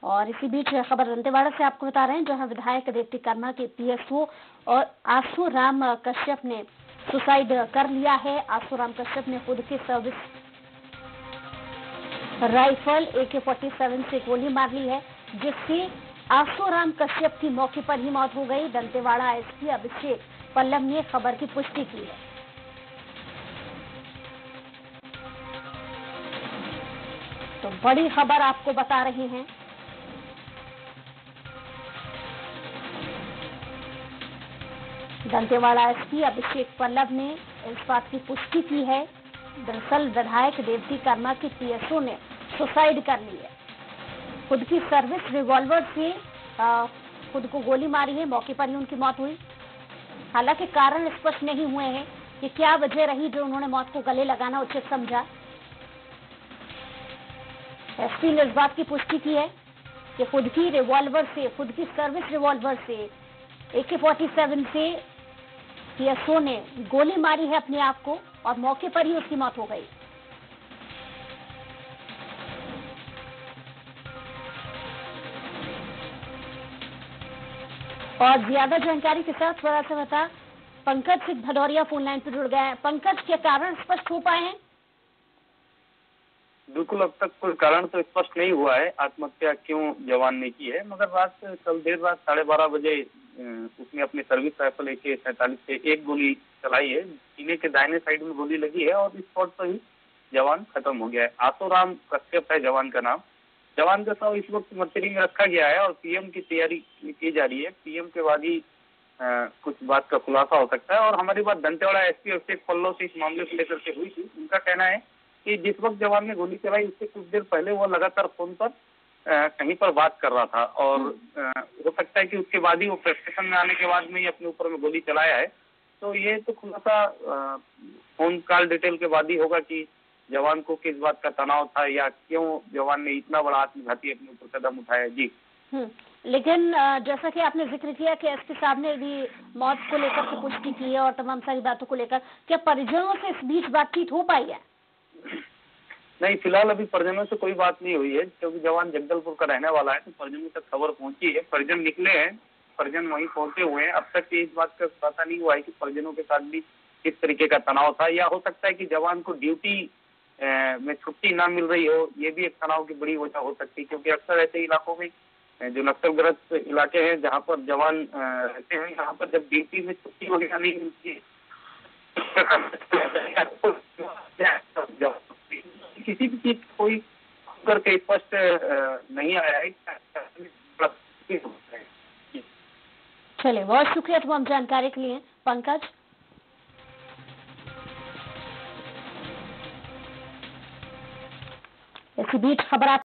और इसी बीच खबर दंतेवाड़ा से आपको बता रहे हैं, जहां विधायक देप्ती कर्मा के पीएसओ और आसू राम कश्यप ने सुसाइड कर लिया है। आसू राम कश्यप ने खुद की सर्विस राइफल AK-47 से गोली मार ली है, जिससे आसू राम कश्यप की मौके पर ही मौत हो गई। दंतेवाड़ा एसपी अभिषेक पल्लव ने खबर की पुष्टि की है। तो बड़ी खबर आपको बता रहे हैं। दंतेवाड़ा एसपी अभिषेक पल्लव ने इस बात की पुष्टि की है। दरअसल विधायक देप्ती कर्मा के पीएसओ ने सुसाइड कर ली है। खुद की सर्विस रिवॉल्वर से खुद को गोली मारी है, मौके पर ही उनकी मौत हुई। हालांकि कारण स्पष्ट नहीं हुए हैं कि क्या वजह रही जो उन्होंने मौत को गले लगाना उचित समझा। एसपी ने इस बात की पुष्टि की है कि खुद की रिवॉल्वर से, खुद की सर्विस रिवॉल्वर से AK-47 से पीएसओ ने गोली मारी है अपने आप को और मौके पर ही उसकी मौत हो गई। और ज्यादा जानकारी के साथ थोड़ा सा बता पंकज सिंह भदौरिया फोन लाइन पर जुड़ गए हैं। पंकज, के कारण स्पष्ट हो पाए हैं? बिल्कुल, अब तक कोई कारण तो स्पष्ट नहीं हुआ है आत्महत्या क्यों जवान ने की है, मगर कल देर रात 12:30 बजे उसने अपनी सर्विस राइफल AK-47 से एक गोली चलाई है। सीने के दाहिने साइड में गोली लगी है और इस स्पॉट पर ही जवान खत्म हो गया है। आसोराम कश्यप है जवान का नाम। जवान का शव इस वक्त मर्चरी में रखा गया है और पीएम की तैयारी की जा रही है। पीएम के बाद ही कुछ बात का खुलासा हो सकता है। और हमारी बात दंतेवाड़ा एसपी अभिषेक पल्लव से इस मामले को लेकर के हुई थी। उनका कहना है कि जिस वक्त जवान ने गोली चलाई उससे कुछ देर पहले वो लगातार फोन पर कहीं पर बात कर रहा था और हो सकता है कि उसके बाद ही वो प्रेस्क्रिप्शन में आने के बाद में ही अपने ऊपर में गोली चलाया है। तो ये तो खुलासा फोन कॉल डिटेल के बाद ही होगा कि जवान को किस बात का तनाव था या क्यों जवान ने इतना बड़ा आत्मघाती अपने ऊपर कदम उठाया। जी, लेकिन जैसा कि आपने जिक्र किया कि एसपी साहब ने भी मौत को लेकर के पुष्टि की है और तमाम सारी बातों को लेकर, क्या परिजनों से इस बीच बातचीत हो पाई है? नहीं, फिलहाल अभी परिजनों से कोई बात नहीं हुई है, क्योंकि जवान जगदलपुर का रहने वाला है तो परिजनों तक खबर पहुंची है। परिजन निकले हैं, परिजन वहीं पहुंचे हुए हैं। अब तक इस बात का पता नहीं हुआ है कि परिजनों के साथ भी किस तरीके का तनाव था, या हो सकता है कि जवान को ड्यूटी में छुट्टी ना मिल रही हो। ये भी एक तनाव की बड़ी वजह हो सकती है, क्योंकि अक्सर ऐसे इलाकों में जो नक्सलग्रस्त इलाके हैं जहाँ पर जवान रहते हैं, यहाँ पर जब ड्यूटी में छुट्टी वगैरह नहीं मिलती है किसी भी चीज कोई करके स्पष्ट नहीं आया है। चलिए, बहुत शुक्रिया तमाम जानकारी के लिए पंकज। इसी बीच खबर